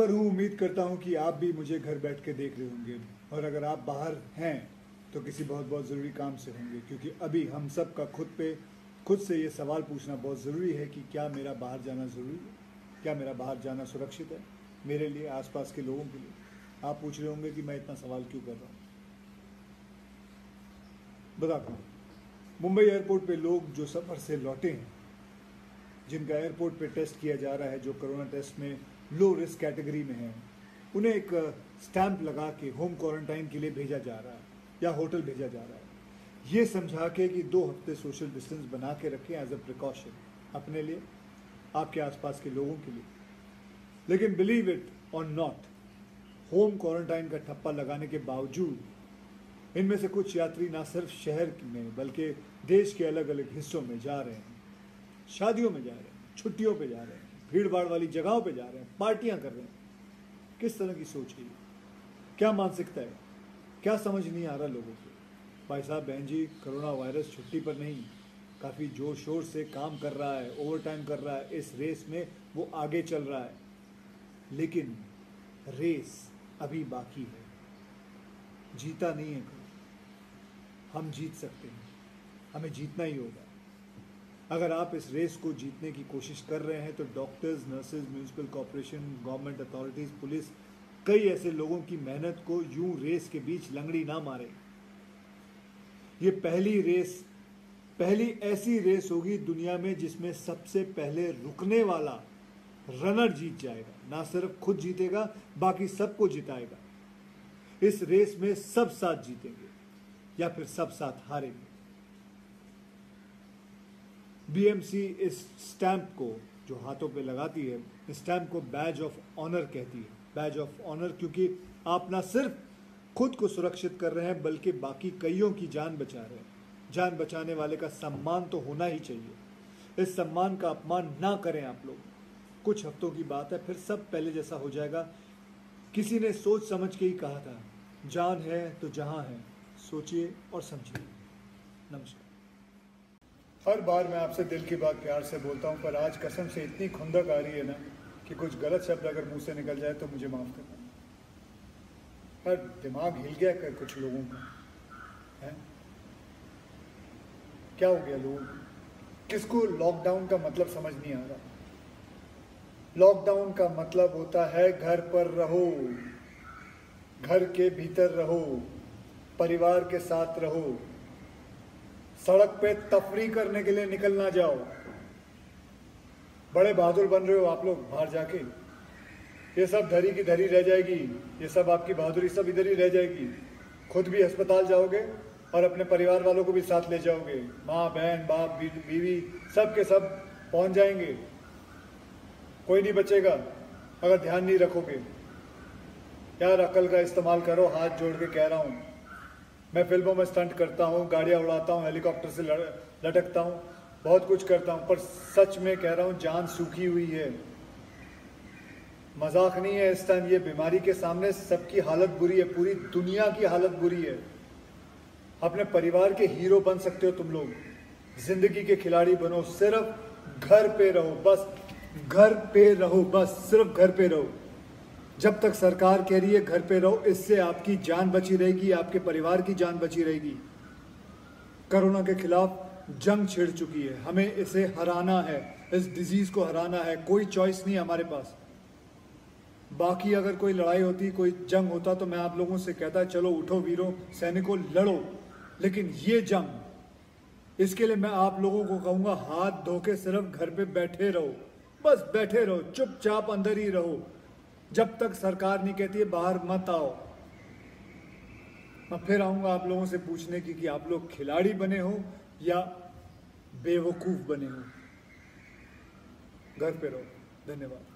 पर हूँ, उम्मीद करता हूँ कि आप भी मुझे घर बैठ के देख रहे होंगे, और अगर आप बाहर हैं तो किसी बहुत बहुत ज़रूरी काम से होंगे, क्योंकि अभी हम सब का खुद से ये सवाल पूछना बहुत ज़रूरी है कि क्या मेरा बाहर जाना ज़रूरी है, क्या मेरा बाहर जाना सुरक्षित है मेरे लिए, आसपास के लोगों के लिए। आप पूछ रहे होंगे कि मैं इतना सवाल क्यों कर रहा हूँ। बताता हूँ। मुंबई एयरपोर्ट पे लोग जो सफ़र से लौटे हैं, जिनका एयरपोर्ट पे टेस्ट किया जा रहा है, जो कोरोना टेस्ट में लो रिस्क कैटेगरी में है, उन्हें एक स्टैंप लगा के होम क्वारंटाइन के लिए भेजा जा रहा है या होटल भेजा जा रहा है, ये समझा के कि 2 हफ्ते सोशल डिस्टेंस बना के रखें एज अ प्रिकॉशन, अपने लिए, आपके आसपास के लोगों के लिए। लेकिन believe it or not, home quarantine का ठप्पा लगाने के बावजूद इनमें से कुछ यात्री ना सिर्फ शहर में बल्कि देश के अलग अलग हिस्सों में जा रहे हैं, शादियों में जा रहे हैं, छुट्टियों पे जा रहे हैं, भीड़ भाड़ वाली जगहों पे जा रहे हैं, पार्टियां कर रहे हैं। किस तरह की सोच है ये? क्या मानसिकता है? क्या समझ नहीं आ रहा लोगों को? भाई साहब, बहन जी, कोरोना वायरस छुट्टी पर नहीं, काफ़ी जोर शोर से काम कर रहा है, ओवर टाइम कर रहा है, इस रेस में वो आगे चल रहा है। लेकिन रेस अभी बाकी है, जीता नहीं है कोई। हम जीत सकते हैं, हमें जीतना ही होगा। अगर आप इस रेस को जीतने की कोशिश कर रहे हैं तो doctors, nurses, municipal corporation, government authorities, police, कई ऐसे लोगों की मेहनत को यूं रेस के बीच लंगड़ी ना मारे। ये पहली ऐसी रेस होगी दुनिया में जिसमें सबसे पहले रुकने वाला रनर जीत जाएगा। ना सिर्फ खुद जीतेगा, बाकी सबको जिताएगा। इस रेस में सब साथ जीतेंगे या फिर सब साथ हारेंगे। बीएमसी इस स्टैंप को जो हाथों पे लगाती है, इस स्टैंप को बैज ऑफ ऑनर कहती है। बैज ऑफ ऑनर क्योंकि आप ना सिर्फ खुद को सुरक्षित कर रहे हैं बल्कि बाकी कईयों की जान बचा रहे हैं। जान बचाने वाले का सम्मान तो होना ही चाहिए। इस सम्मान का अपमान ना करें आप लोग। कुछ हफ्तों की बात है, फिर सब पहले जैसा हो जाएगा। किसी ने सोच समझ के ही कहा था, जान है तो जहां है, सोचिए और समझिए। नमस्कार। हर बार मैं आपसे दिल की बात प्यार से बोलता हूं, पर आज कसम से इतनी खुंदक आ रही है ना कि कुछ गलत शब्द अगर मुंह से निकल जाए तो मुझे माफ करना। पर दिमाग हिल गया कर कुछ लोगों का है। क्या हो गया लोगों को? किसको लॉकडाउन का मतलब समझ नहीं आ रहा? लॉकडाउन का मतलब होता है घर पर रहो, घर के भीतर रहो, परिवार के साथ रहो, सड़क पे तफरी करने के लिए निकल ना जाओ। बड़े बहादुर बन रहे हो आप लोग बाहर जाके, ये सब धरी की धरी रह जाएगी, ये सब आपकी बहादुरी सब इधर ही रह जाएगी। खुद भी अस्पताल जाओगे और अपने परिवार वालों को भी साथ ले जाओगे, माँ, बहन, बाप, बीवी, सब के सब पहुंच जाएंगे। कोई नहीं बचेगा अगर ध्यान नहीं रखोगे। यार, अकल का इस्तेमाल करो, हाथ जोड़ के कह रहा हूँ। मैं फिल्मों में स्टंट करता हूँ, गाड़ियाँ उड़ाता हूँ, हेलीकॉप्टर से लटकता हूँ, बहुत कुछ करता हूँ, पर सच में कह रहा हूँ, जान सूखी हुई है। मजाक नहीं है। इस टाइम ये बीमारी के सामने सबकी हालत बुरी है, पूरी दुनिया की हालत बुरी है। अपने परिवार के हीरो बन सकते हो तुम लोग, जिंदगी के खिलाड़ी बनो। सिर्फ घर पे रहो, बस घर पे रहो, बस सिर्फ घर पे रहो। जब तक सरकार कह रही है घर पे रहो, इससे आपकी जान बची रहेगी, आपके परिवार की जान बची रहेगी। कोरोना के खिलाफ जंग छिड़ चुकी है, हमें इसे हराना है, इस डिजीज को हराना है। कोई चॉइस नहीं हमारे पास। बाकी अगर कोई लड़ाई होती, कोई जंग होता तो मैं आप लोगों से कहता चलो उठो वीरों, सैनिकों, लड़ो। लेकिन ये जंग, इसके लिए मैं आप लोगों को कहूंगा, हाथ धो के सिर्फ घर पे बैठे रहो, बस बैठे रहो, चुपचाप अंदर ही रहो, जब तक सरकार नहीं कहती है बाहर मत आओ। मैं फिर आऊंगा आप लोगों से पूछने की कि आप लोग खिलाड़ी बने हो या बेवकूफ बने हो। घर पे रहो। धन्यवाद।